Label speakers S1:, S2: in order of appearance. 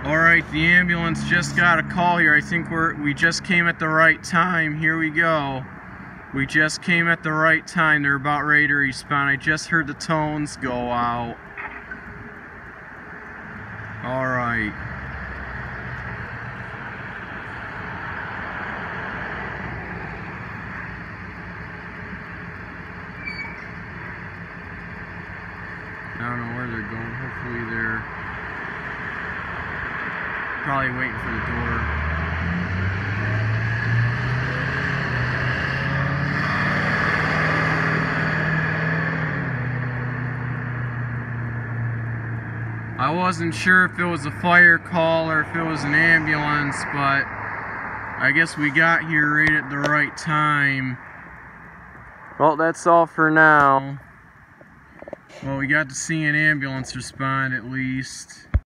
S1: Alright, the ambulance just got a call here. I think we just came at the right time. Here we go. We just came at the right time. They're about ready to respond. I just heard the tones go out. Alright. I don't know where they're going. Hopefully they're probably waiting for the door. I wasn't sure if it was a fire call or if it was an ambulance, but I guess we got here right at the right time. Well, that's all for now. Well, we got to see an ambulance respond at least.